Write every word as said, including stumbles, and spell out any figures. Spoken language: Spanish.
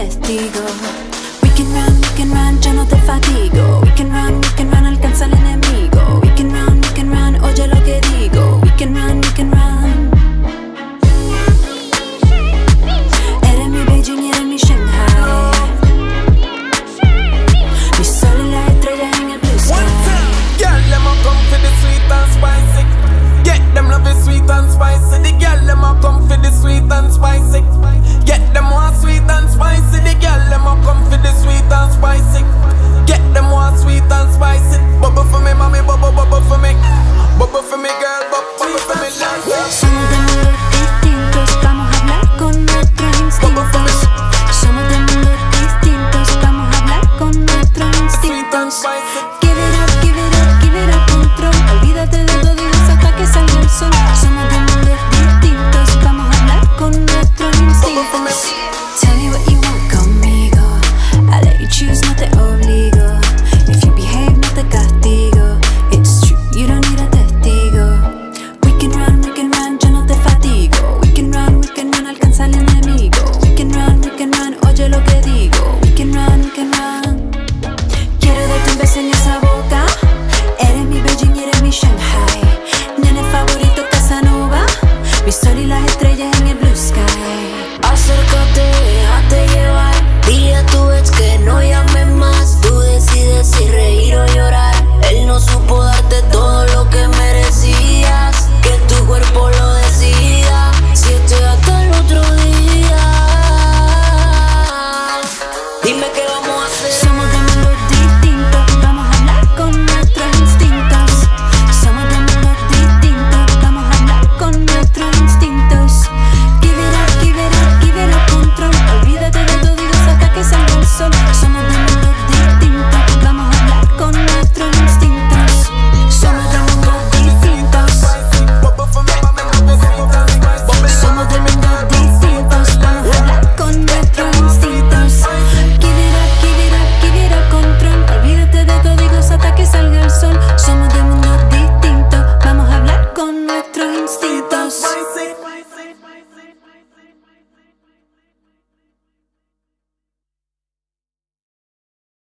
testigo. We can run, we can run, yo no te fatigo. We can run, we can run, alcanza al enemigo. We can run, we can run, oye lo que digo. We can run, we can run. Eres mi Beijing y eres mi Shanghai. Mi sol y la estrella en el blue sky. Girl, them a come for the sweet and spicy. Get them love it sweet and spicy. The girl, them a come for the sweet and spicy. Get them more sweet and spicy. The girl, them a come for the sweet and spicy. Get them more sweet and spicy. Bubble for me, mommy, bubble, bubble for me. Bubble for me, girl, bubble for me, dancer. Somos de mundos distintos, vamos a hablar con nuestros instintos. Somos de mundos distintos, vamos a hablar con nuestros instintos. Give it up, give it up, give it up, control. Olvídate de todo y hasta que salga el sol. Somos